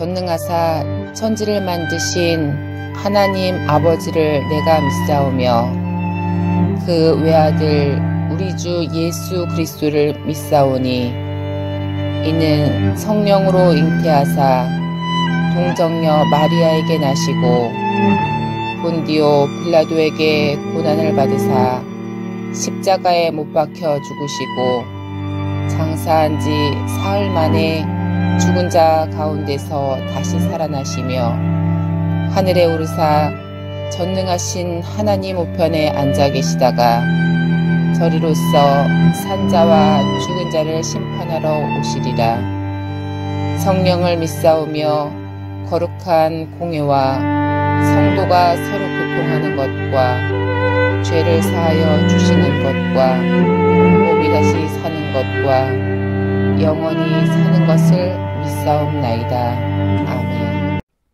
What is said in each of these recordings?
전능하사 천지를 만드신 하나님 아버지를 내가 믿사오며 그 외아들 우리 주 예수 그리스도를 믿사오니 이는 성령으로 잉태하사 동정녀 마리아에게 나시고 본디오 빌라도에게 고난을 받으사 십자가에 못 박혀 죽으시고 장사한 지 사흘 만에 죽은 자 가운데서 다시 살아나시며 하늘에 오르사 전능하신 하나님 우편에 앉아 계시다가 저리로서 산자와 죽은 자를 심판하러 오시리라. 성령을 믿사오며 거룩한 공회와 성도가 서로 교통하는 것과 죄를 사하여 주시는 것과 몸이 다시 사는 것과 영원히 사는 것을 믿사옵나이다. 아멘.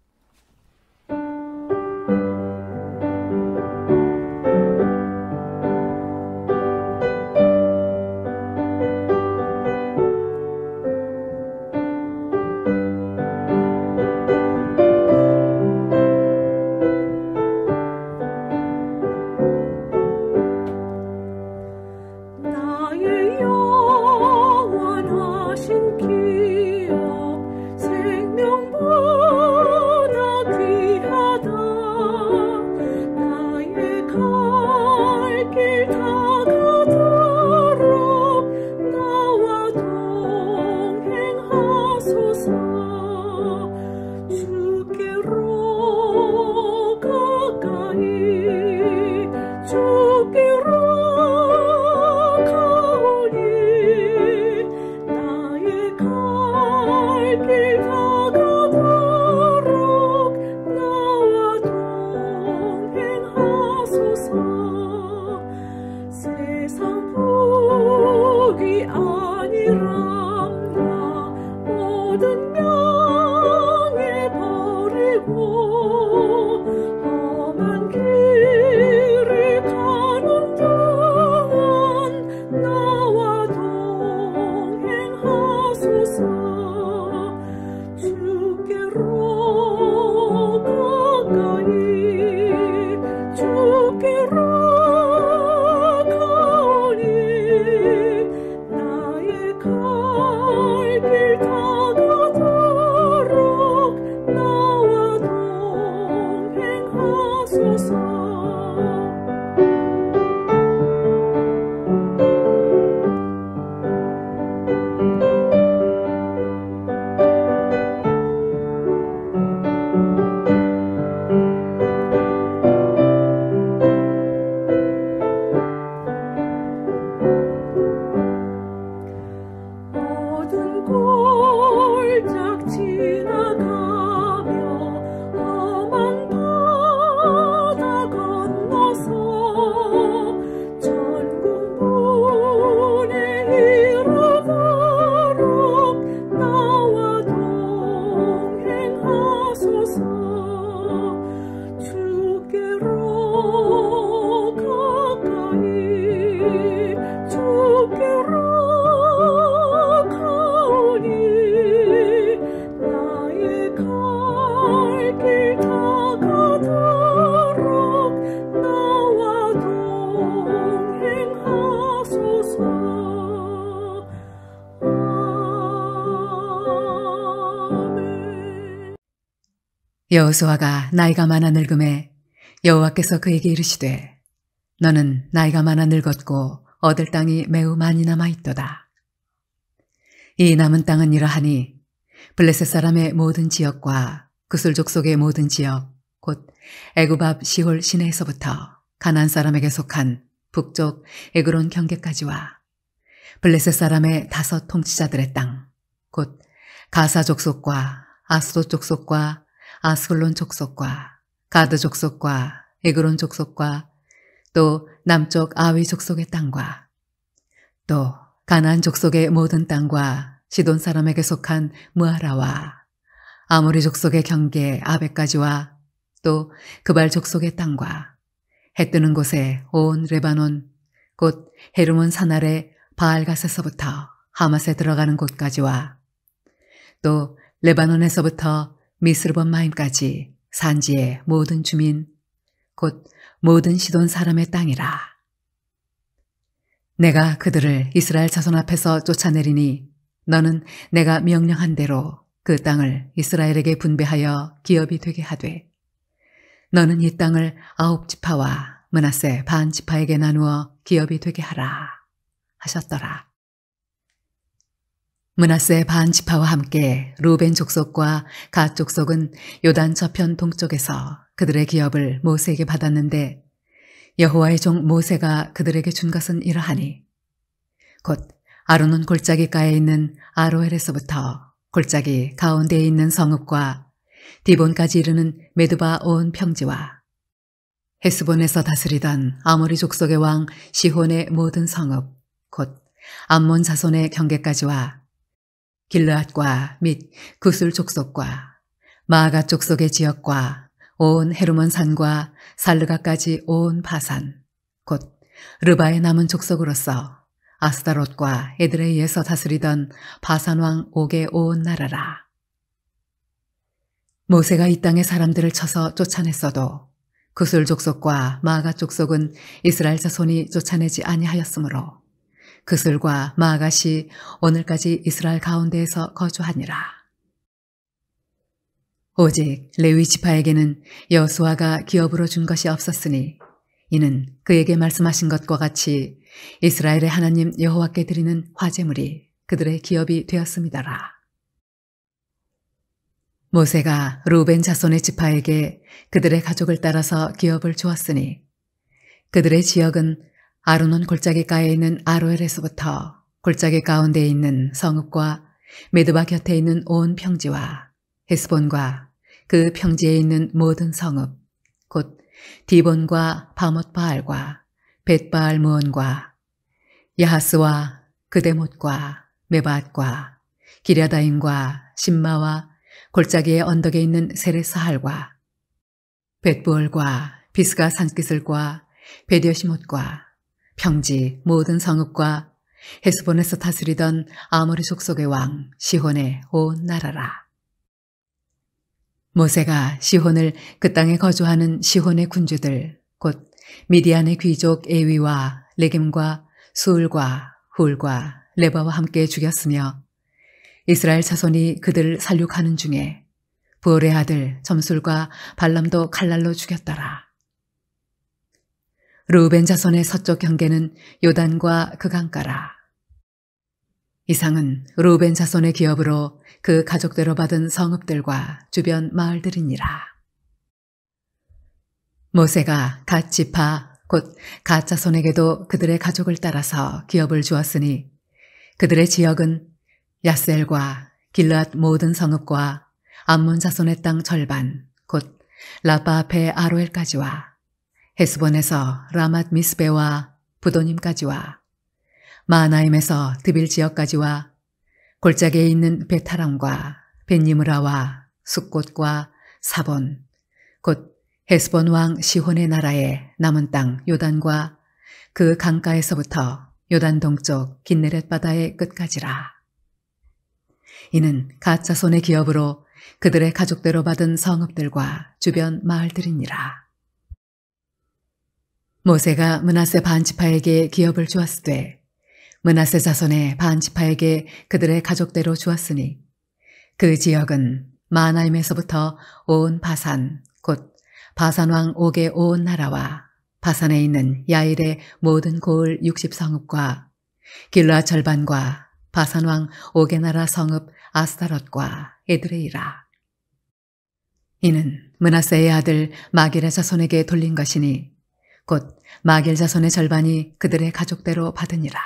여호수아가 나이가 많아 늙음에 여호와께서 그에게 이르시되 너는 나이가 많아 늙었고 얻을 땅이 매우 많이 남아있도다. 이 남은 땅은 이러하니 블레셋 사람의 모든 지역과 구슬 족속의 모든 지역 곧 애굽 앞 시홀 시내에서부터 가나안 사람에게 속한 북쪽 에그론 경계까지와 블레셋 사람의 5 통치자들의 땅 곧 가사 족속과 아스돗 족속과 아스글론 족속과 가드 족속과 에그론 족속과 또 남쪽 아위 족속의 땅과 또 가나안 족속의 모든 땅과 시돈 사람에게 속한 무아라와 아모리 족속의 경계 아베까지와 또 그발 족속의 땅과 해 뜨는 곳에 온 레바논 곧 헤르몬 산 아래 바알갓에서부터 하맛에 들어가는 곳까지와 또 레바논에서부터 미스르본마임까지 산지의 모든 주민 곧 모든 시돈 사람의 땅이라. 내가 그들을 이스라엘 자손 앞에서 쫓아내리니 너는 내가 명령한 대로 그 땅을 이스라엘에게 분배하여 기업이 되게 하되 너는 이 땅을 9지파와 므낫세 반지파에게 나누어 기업이 되게 하라 하셨더라. 므낫세 반지파와 함께 루벤 족속과 갓 족속은 요단 저편 동쪽에서 그들의 기업을 모세에게 받았는데 여호와의 종 모세가 그들에게 준 것은 이러하니 곧 아르논 골짜기가에 있는 아로엘에서부터 골짜기 가운데에 있는 성읍과 디본까지 이르는 메드바 온 평지와 헤스본에서 다스리던 아모리 족속의 왕 시혼의 모든 성읍 곧 암몬 자손의 경계까지와 길르앗과 및 구술 족속과 마아가 족속의 지역과 온 헤르몬 산과 살르가까지 온 바산 곧 르바의 남은 족속으로서 아스다롯과 에드레이에서 다스리던 바산 왕 옥의 온 나라라. 모세가 이 땅의 사람들을 쳐서 쫓아냈어도 구술 족속과 마아가 족속은 이스라엘 자손이 쫓아내지 아니하였으므로 그술과 마아갓이 오늘까지 이스라엘 가운데에서 거주하니라. 오직 레위 지파에게는 여호수아가 기업으로 준 것이 없었으니 이는 그에게 말씀하신 것과 같이 이스라엘의 하나님 여호와께 드리는 화제물이 그들의 기업이 되었음이더라. 모세가 루벤 자손의 지파에게 그들의 가족을 따라서 기업을 주었으니 그들의 지역은 아르논 골짜기가에 있는 아로엘에서부터 골짜기 가운데에 있는 성읍과 메드바 곁에 있는 온 평지와 헤스본과 그 평지에 있는 모든 성읍 곧 디본과 바못바알과 벳바알 무온과 야하스와 그데못과 메바앗과 기랴다임과 심마와 골짜기의 언덕에 있는 세레사할과 벳부얼과 비스가 산기슬과 베디어시못과 평지 모든 성읍과 헤스본에서 다스리던 아모리 족속의 왕 시혼의 온 나라라. 모세가 시혼을 그 땅에 거주하는 시혼의 군주들 곧 미디안의 귀족 에위와 레겜과 수울과 훌과 레바와 함께 죽였으며 이스라엘 자손이 그들을 살육하는 중에 부올의 아들 점술과 발람도 칼날로 죽였더라. 루벤 자손의 서쪽 경계는 요단과 그 강가라. 이상은 루벤 자손의 기업으로 그 가족대로 받은 성읍들과 주변 마을들이니라. 모세가 갓 지파 곧 갓 자손에게도 그들의 가족을 따라서 기업을 주었으니 그들의 지역은 야셀과 길르앗 모든 성읍과 암몬 자손의 땅 절반 곧 라빠 앞에 아로엘까지와 헤스본에서 라맛 미스베와 부도님까지와 마하나임에서 드빌 지역까지와 골짜기에 있는 베타람과 벤니므라와 숫곳과 사본 곧 헤스본 왕 시혼의 나라의 남은 땅 요단과 그 강가에서부터 요단 동쪽 긴네렛 바다의 끝까지라. 이는 갓 자손의 기업으로 그들의 가족대로 받은 성읍들과 주변 마을들이니라. 모세가 므낫세 반지파에게 기업을 주었으되 므낫세 자손의 반지파에게 그들의 가족대로 주었으니 그 지역은 마하나임에서부터 온 바산 곧 바산 왕 옥의 온 나라와 바산에 있는 야일의 모든 고을 60성읍과 길르앗 절반과 바산 왕 옥의 나라 성읍 아스타롯과 에드레이라. 이는 므낫세의 아들 마길의 자손에게 돌린 것이니 곧 마길 자손의 절반이 그들의 가족대로 받으니라.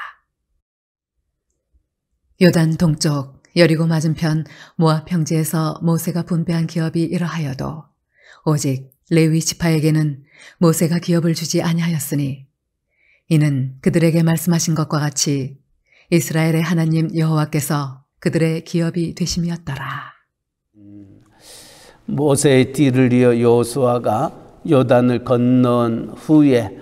요단 동쪽 여리고 맞은편 모압 평지에서 모세가 분배한 기업이 이러하여도 오직 레위 지파에게는 모세가 기업을 주지 아니하였으니 이는 그들에게 말씀하신 것과 같이 이스라엘의 하나님 여호와께서 그들의 기업이 되심이었더라. 모세의 뒤를 이어 여호수아가 요단을 건넌 후에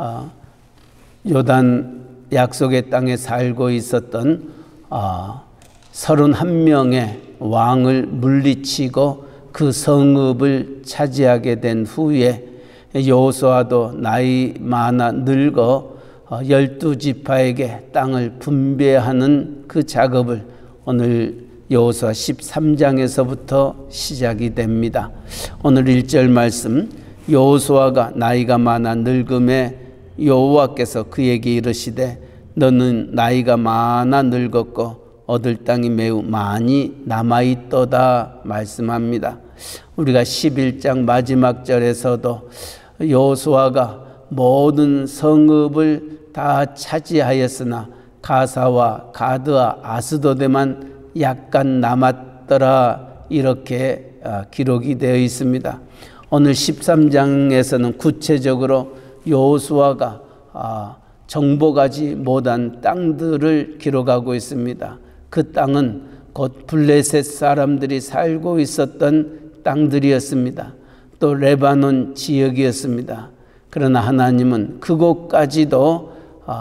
요단 약속의 땅에 살고 있었던 31명의 왕을 물리치고 그 성읍을 차지하게 된 후에 여호수아도 나이 많아 늙어 12지파에게 땅을 분배하는 그 작업을 오늘 여호수아 13장에서부터 시작이 됩니다. 오늘 1절 말씀, 여호수아가 나이가 많아 늙음에 여호와께서 그에게 이르시되 너는 나이가 많아 늙었고 얻을 땅이 매우 많이 남아있도다 말씀합니다. 우리가 11장 마지막 절에서도 여호수아가 모든 성읍을 다 차지하였으나 가사와 가드와 아스도데만 약간 남았더라 이렇게 기록이 되어 있습니다. 오늘 13장에서는 구체적으로 여호수아가 정복하지 못한 땅들을 기록하고 있습니다. 그 땅은 곧 블레셋 사람들이 살고 있었던 땅들이었습니다. 또 레바논 지역이었습니다. 그러나 하나님은 그곳까지도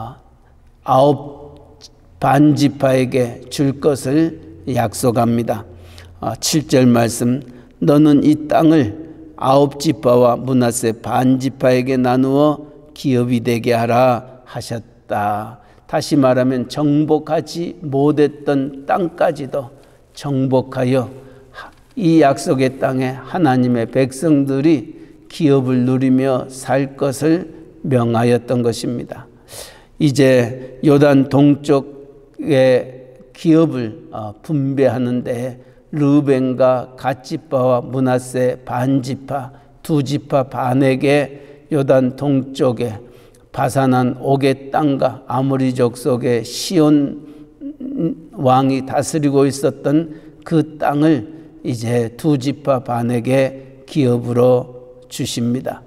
9 반지파에게 줄 것을 약속합니다. 7절 말씀, 너는 이 땅을 9지파와 므낫세 반지파에게 나누어 기업이 되게 하라 하셨다. 다시 말하면 정복하지 못했던 땅까지도 정복하여 이 약속의 땅에 하나님의 백성들이 기업을 누리며 살 것을 명하였던 것입니다. 이제 요단 동쪽의 기업을 분배하는 데 르벤과 갓지파와 므낫세 반지파 2지파 반에게 요단 동쪽에 바산한 옥의 땅과 아모리 족속의 시온 왕이 다스리고 있었던 그 땅을 이제 2지파 반에게 기업으로 주십니다.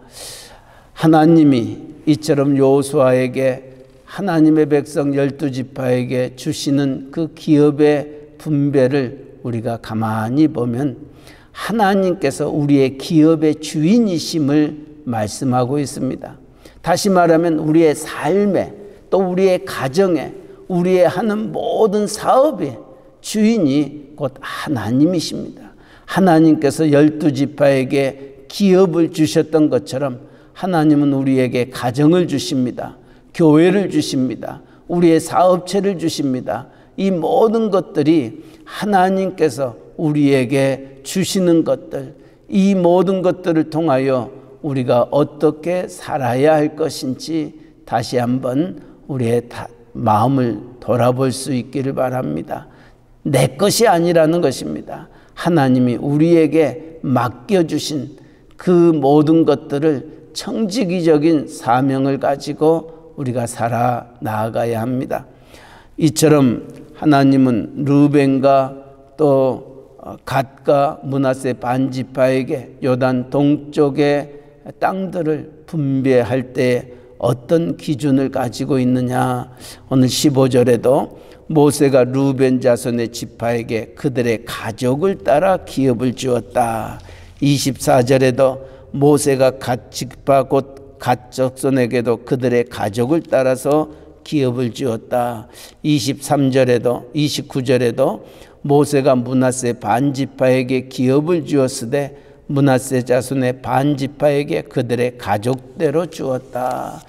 하나님이 이처럼 여호수아에게 하나님의 백성 12지파에게 주시는 그 기업의 분배를 우리가 가만히 보면 하나님께서 우리의 기업의 주인이심을 말씀하고 있습니다. 다시 말하면 우리의 삶에 또 우리의 가정에 우리의 하는 모든 사업의 주인이 곧 하나님이십니다. 하나님께서 12지파에게 기업을 주셨던 것처럼 하나님은 우리에게 가정을 주십니다. 교회를 주십니다. 우리의 사업체를 주십니다. 이 모든 것들이 하나님께서 우리에게 주시는 것들, 이 모든 것들을 통하여 우리가 어떻게 살아야 할 것인지 다시 한번 우리의 마음을 돌아볼 수 있기를 바랍니다. 내 것이 아니라는 것입니다. 하나님이 우리에게 맡겨주신 그 모든 것들을 청지기적인 사명을 가지고 우리가 살아 나아가야 합니다. 이처럼 하나님은 르벤과 또 갓과 므낫세 반지파에게 요단 동쪽의 땅들을 분배할 때 어떤 기준을 가지고 있느냐. 오늘 15절에도 모세가 르벤 자손의 지파에게 그들의 가족을 따라 기업을 주었다. 24절에도 모세가 갓 지파 곧 갓 족손에게도 그들의 가족을 따라서 기업을 주었다. 23절에도 29절에도 모세가 므낫세 반지파에게 기업을 주었으되 므낫세 자손의 반지파에게 그들의 가족대로 주었다.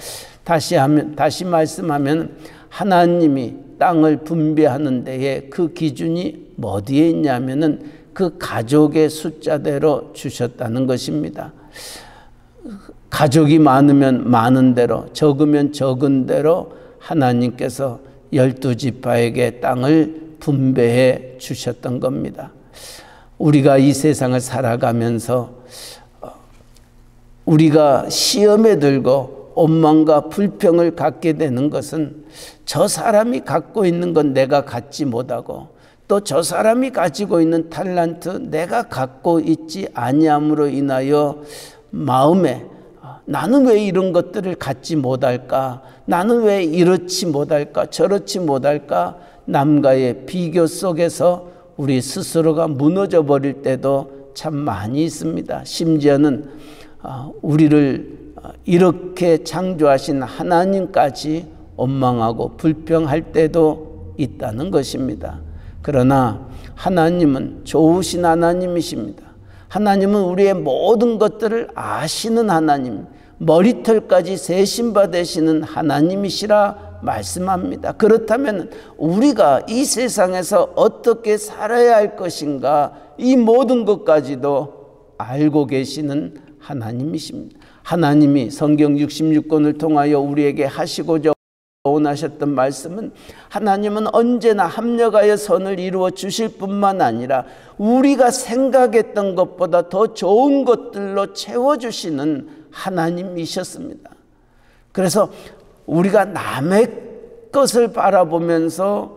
다시 말씀하면 하나님이 땅을 분배하는 데에 그 기준이 어디에 있냐면은 그 가족의 숫자대로 주셨다는 것입니다. 가족이 많으면 많은 대로, 적으면 적은 대로 하나님께서 12지파에게 땅을 분배해 주셨던 겁니다. 우리가 이 세상을 살아가면서 우리가 시험에 들고 원망과 불평을 갖게 되는 것은 저 사람이 갖고 있는 건 내가 갖지 못하고 또 저 사람이 가지고 있는 탤런트 내가 갖고 있지 아니함으로 인하여 마음에 나는 왜 이런 것들을 갖지 못할까? 나는 왜 이렇지 못할까? 저렇지 못할까? 남과의 비교 속에서 우리 스스로가 무너져 버릴 때도 참 많이 있습니다. 심지어는 우리를 이렇게 창조하신 하나님까지 원망하고 불평할 때도 있다는 것입니다. 그러나 하나님은 좋으신 하나님이십니다. 하나님은 우리의 모든 것들을 아시는 하나님, 머리털까지 세심받으시는 하나님이시라 말씀합니다. 그렇다면 우리가 이 세상에서 어떻게 살아야 할 것인가, 이 모든 것까지도 알고 계시는 하나님이십니다. 하나님이 성경 66권을 통하여 우리에게 하시고자 원하셨던 말씀은, 하나님은 언제나 합력하여 선을 이루어 주실 뿐만 아니라 우리가 생각했던 것보다 더 좋은 것들로 채워주시는 하나님이셨습니다. 그래서 우리가 남의 것을 바라보면서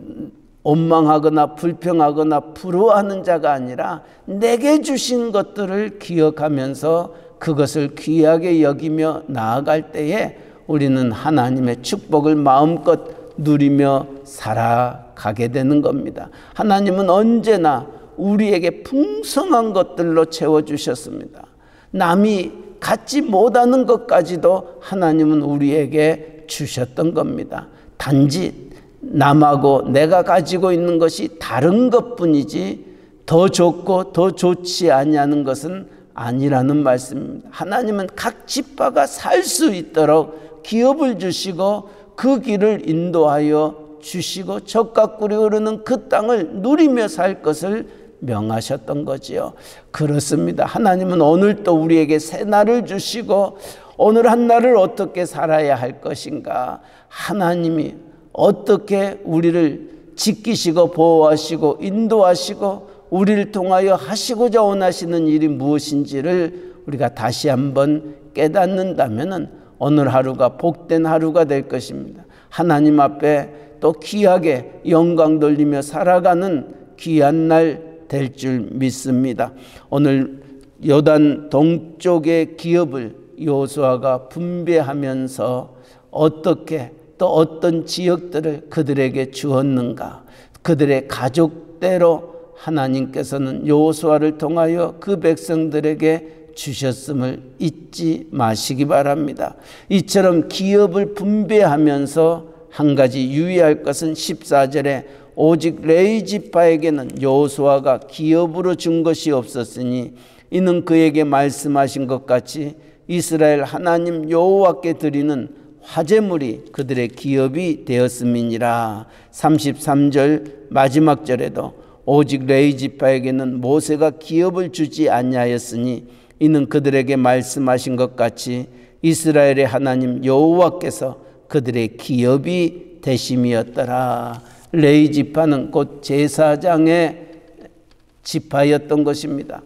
원망하거나 불평하거나 부러워하는 자가 아니라 내게 주신 것들을 기억하면서 그것을 귀하게 여기며 나아갈 때에 우리는 하나님의 축복을 마음껏 누리며 살아가게 되는 겁니다. 하나님은 언제나 우리에게 풍성한 것들로 채워주셨습니다. 남이 갖지 못하는 것까지도 하나님은 우리에게 주셨던 겁니다. 단지 남하고 내가 가지고 있는 것이 다른 것뿐이지 더 좋고 더 좋지 아니하는 것은 아니라는 말씀입니다. 하나님은 각 지파가 살 수 있도록 기업을 주시고 그 길을 인도하여 주시고 적과 꿀이 흐르는 그 땅을 누리며 살 것을 명하셨던 거지요. 그렇습니다. 하나님은 오늘 또 우리에게 새 날을 주시고 오늘 한 날을 어떻게 살아야 할 것인가, 하나님이 어떻게 우리를 지키시고 보호하시고 인도하시고 우리를 통하여 하시고자 원하시는 일이 무엇인지를 우리가 다시 한번 깨닫는다면 오늘 하루가 복된 하루가 될 것입니다. 하나님 앞에 또 귀하게 영광 돌리며 살아가는 귀한 날 될 줄 믿습니다. 오늘 요단 동쪽의 기업을 여호수아가 분배하면서 어떻게 또 어떤 지역들을 그들에게 주었는가, 그들의 가족대로 하나님께서는 여호수아를 통하여 그 백성들에게 주셨음을 잊지 마시기 바랍니다. 이처럼 기업을 분배하면서 한 가지 유의할 것은 14절에 오직 레위 지파에게는 여호수아가 기업으로 준 것이 없었으니 이는 그에게 말씀하신 것 같이 이스라엘 하나님 여호와께 드리는 화제물이 그들의 기업이 되었음이니라. 33절 마지막 절에도 오직 레위 지파에게는 모세가 기업을 주지 아니하였으니 이는 그들에게 말씀하신 것 같이 이스라엘의 하나님 여호와께서 그들의 기업이 되심이었더라. 레위 지파는 곧 제사장의 지파였던 것입니다.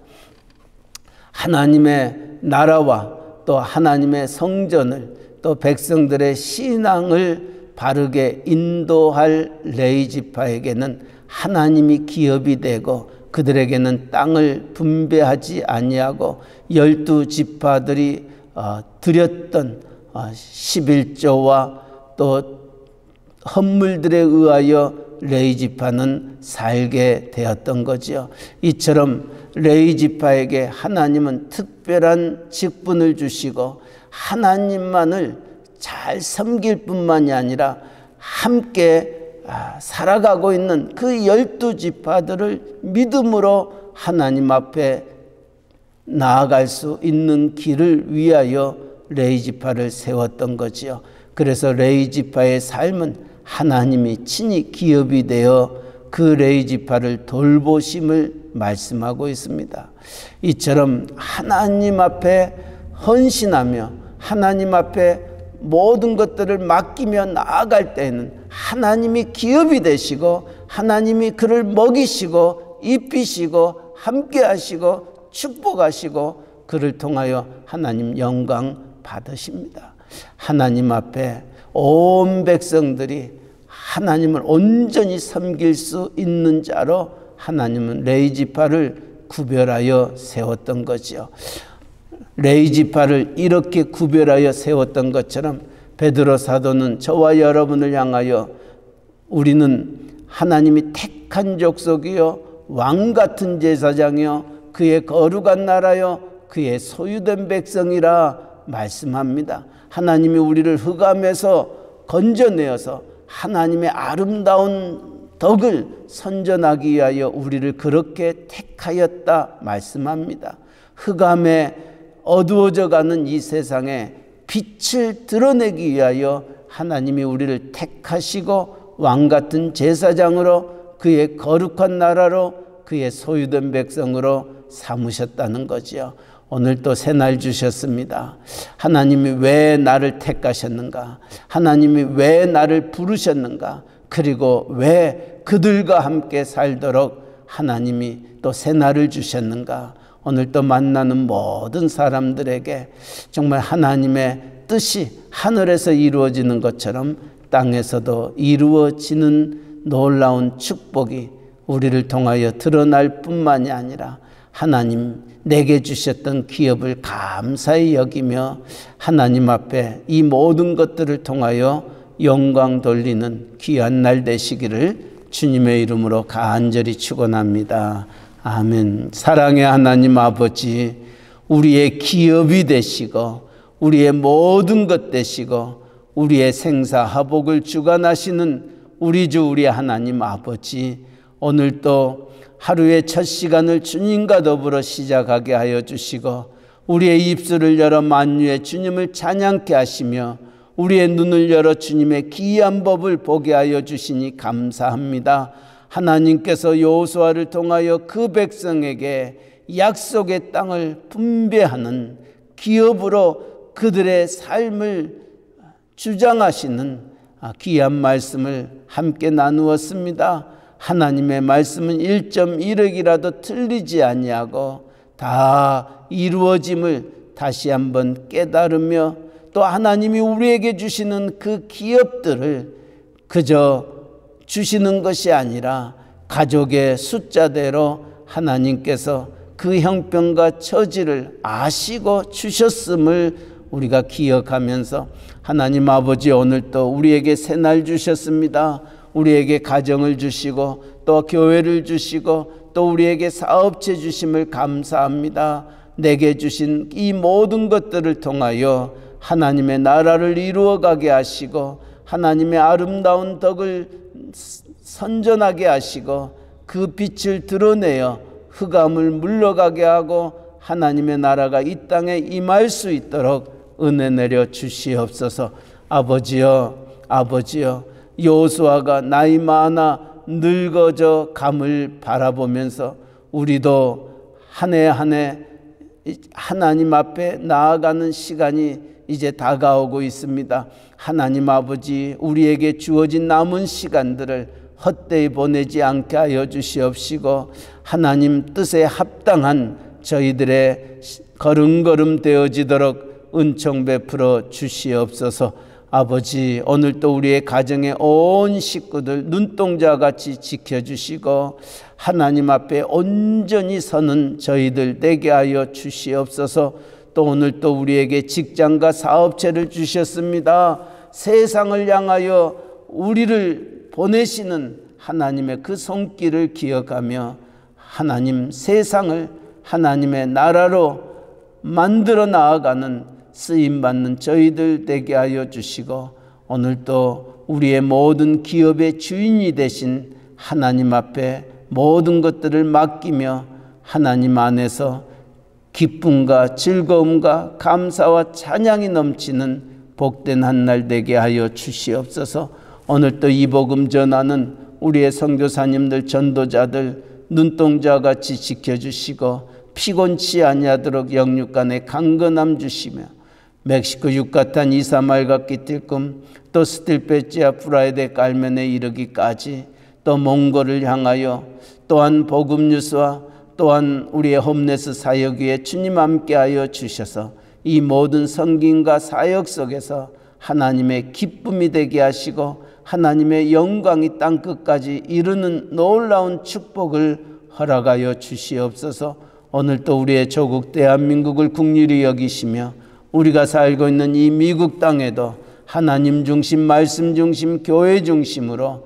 하나님의 나라와 또 하나님의 성전을 또 백성들의 신앙을 바르게 인도할 레위 지파에게는 하나님이 기업이 되고 그들에게는 땅을 분배하지 아니하고 12지파들이 드렸던 11조와 또 헌물들에 의하여 레위 지파는 살게 되었던 거지요. 이처럼 레위 지파에게 하나님은 특별한 직분을 주시고 하나님만을 잘 섬길 뿐만이 아니라 함께 살아가고 있는 그 12지파들을 믿음으로 하나님 앞에 나아갈 수 있는 길을 위하여 레위 지파를 세웠던 거지요. 그래서 레위 지파의 삶은 하나님이 친히 기업이 되어 그 레위 지파를 돌보심을 말씀하고 있습니다. 이처럼 하나님 앞에 헌신하며 하나님 앞에 모든 것들을 맡기며 나아갈 때에는 하나님이 기업이 되시고 하나님이 그를 먹이시고 입히시고 함께 하시고 축복하시고 그를 통하여 하나님 영광 받으십니다. 하나님 앞에 온 백성들이 하나님을 온전히 섬길 수 있는 자로 하나님은 레위 지파를 구별하여 세웠던 거지요. 레위 지파를 이렇게 구별하여 세웠던 것처럼 베드로 사도는 저와 여러분을 향하여 우리는 하나님이 택한 족속이요 왕 같은 제사장이요 그의 거룩한 나라요 그의 소유된 백성이라 말씀합니다. 하나님이 우리를 흑암에서 건져내어서 하나님의 아름다운 덕을 선전하기 위하여 우리를 그렇게 택하였다 말씀합니다. 흑암에 어두워져 가는 이 세상에 빛을 드러내기 위하여 하나님이 우리를 택하시고 왕같은 제사장으로 그의 거룩한 나라로 그의 소유된 백성으로 삼으셨다는 거지요. 오늘 또 새날 주셨습니다. 하나님이 왜 나를 택하셨는가? 하나님이 왜 나를 부르셨는가? 그리고 왜 그들과 함께 살도록 하나님이 또 새날을 주셨는가? 오늘 또 만나는 모든 사람들에게 정말 하나님의 뜻이 하늘에서 이루어지는 것처럼 땅에서도 이루어지는 놀라운 축복이 우리를 통하여 드러날 뿐만이 아니라 하나님 내게 주셨던 기업을 감사히 여기며 하나님 앞에 이 모든 것들을 통하여 영광 돌리는 귀한 날 되시기를 주님의 이름으로 간절히 축원합니다. 아멘. 사랑의 하나님 아버지, 우리의 기업이 되시고 우리의 모든 것 되시고 우리의 생사화복을 주관하시는 우리 주 우리 하나님 아버지, 오늘 또 하루의 첫 시간을 주님과 더불어 시작하게 하여 주시고 우리의 입술을 열어 만유의 주님을 찬양케 하시며 우리의 눈을 열어 주님의 기이한 법을 보게 하여 주시니 감사합니다. 하나님께서 여호수아를 통하여 그 백성에게 약속의 땅을 분배하는 기업으로 그들의 삶을 주장하시는 귀한 말씀을 함께 나누었습니다. 하나님의 말씀은 1.1억이라도 틀리지 아니하고 다 이루어짐을 다시 한번 깨달으며 또 하나님이 우리에게 주시는 그 기업들을 그저 주시는 것이 아니라 가족의 숫자대로 하나님께서 그 형편과 처지를 아시고 주셨음을 우리가 기억하면서 하나님 아버지, 오늘 또 우리에게 새날 주셨습니다. 우리에게 가정을 주시고 또 교회를 주시고 또 우리에게 사업체 주심을 감사합니다. 내게 주신 이 모든 것들을 통하여 하나님의 나라를 이루어가게 하시고 하나님의 아름다운 덕을 선전하게 하시고 그 빛을 드러내어 흑암을 물러가게 하고 하나님의 나라가 이 땅에 임할 수 있도록 은혜 내려 주시옵소서. 아버지여, 아버지여, 여호수아가 나이 많아 늙어져 감을 바라보면서 우리도 한 해 한 해 하나님 앞에 나아가는 시간이 이제 다가오고 있습니다. 하나님 아버지, 우리에게 주어진 남은 시간들을 헛되이 보내지 않게 하여 주시옵시고 하나님 뜻에 합당한 저희들의 걸음걸음 되어지도록 은총 베풀어 주시옵소서. 아버지, 오늘 또 우리의 가정의 온 식구들 눈동자같이 지켜주시고 하나님 앞에 온전히 서는 저희들 되게 하여 주시옵소서. 또 오늘 또 우리에게 직장과 사업체를 주셨습니다. 세상을 향하여 우리를 보내시는 하나님의 그 손길을 기억하며 하나님 세상을 하나님의 나라로 만들어 나아가는 쓰임받는 저희들 되게 하여 주시고 오늘 또 우리의 모든 기업의 주인이 되신 하나님 앞에 모든 것들을 맡기며 하나님 안에서 기쁨과 즐거움과 감사와 찬양이 넘치는 복된 한 날 되게 하여 주시옵소서. 오늘 또 이 복음 전하는 우리의 선교사님들 전도자들 눈동자같이 지켜주시고 피곤치 아니하도록 영육간에 강건함 주시며 멕시코 유카탄 이사말과 끼틸꿈 또 스틸페치아 프라이데 깔멘에 이르기까지 또 몽골을 향하여 또한 복음 뉴스와 또한 우리의 홈레스 사역 위에 주님 함께하여 주셔서 이 모든 섬김과 사역 속에서 하나님의 기쁨이 되게 하시고 하나님의 영광이 땅끝까지 이르는 놀라운 축복을 허락하여 주시옵소서. 오늘 또 우리의 조국 대한민국을 긍휼히 여기시며 우리가 살고 있는 이 미국 땅에도 하나님 중심, 말씀 중심, 교회 중심으로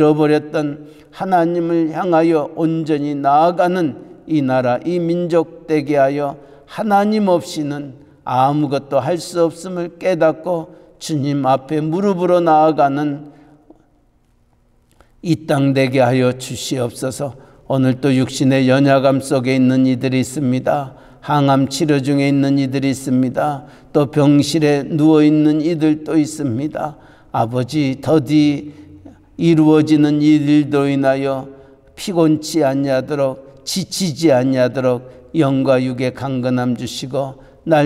잃어버렸던 하나님을 향하여 온전히 나아가는 이 나라, 이 민족 되게 하여 하나님 없이는 아무것도 할 수 없음을 깨닫고 주님 앞에 무릎으로 나아가는 이 땅 되게 하여 주시옵소서. 오늘 또 육신의 연약함 속에 있는 이들이 있습니다. 항암 치료 중에 있는 이들이 있습니다. 또 병실에 누워있는 이들도 있습니다. 아버지, 더디 이루어지는 일들로 인하여 피곤치 아니하도록, 지치지 아니하도록 영과 육의 강건함 주시고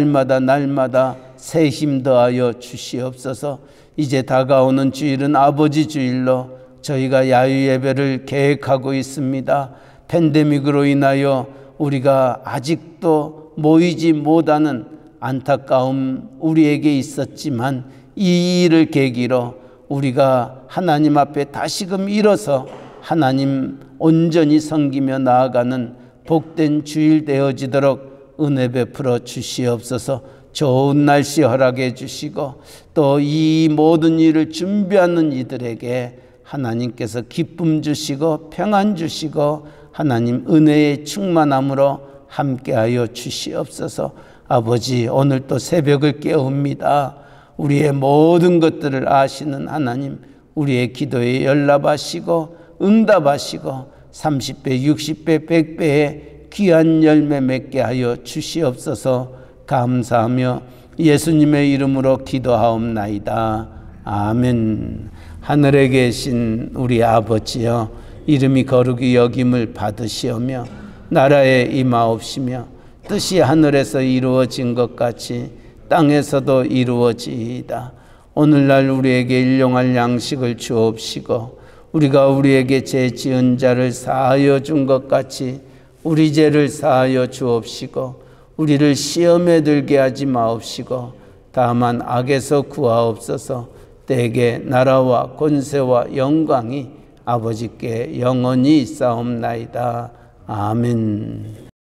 날마다 새 힘 더하여 주시옵소서. 이제 다가오는 주일은 아버지 주일로 저희가 야유 예배를 계획하고 있습니다. 팬데믹으로 인하여 우리가 아직도 모이지 못하는 안타까움 우리에게 있었지만, 이 일을 계기로 우리가 하나님 앞에 다시금 일어서 하나님 온전히 섬기며 나아가는 복된 주일 되어지도록 은혜 베풀어 주시옵소서. 좋은 날씨 허락해 주시고 또 이 모든 일을 준비하는 이들에게 하나님께서 기쁨 주시고 평안 주시고 하나님 은혜의 충만함으로 함께하여 주시옵소서. 아버지, 오늘 또 새벽을 깨웁니다. 우리의 모든 것들을 아시는 하나님, 우리의 기도에 연락하시고 응답하시고 30배, 60배, 100배의 귀한 열매 맺게 하여 주시옵소서. 감사하며 예수님의 이름으로 기도하옵나이다. 아멘. 하늘에 계신 우리 아버지여, 이름이 거룩히 여김을 받으시오며 나라에 임하옵시며 뜻이 하늘에서 이루어진 것 같이 땅에서도 이루어지이다. 오늘날 우리에게 일용할 양식을 주옵시고 우리가 우리에게 죄 지은 자를 사하여 준 것 같이 우리 죄를 사하여 주옵시고 우리를 시험에 들게 하지 마옵시고 다만 악에서 구하옵소서. 때에 나라와 권세와 영광이 아버지께 영원히 있사옵나이다. 아멘.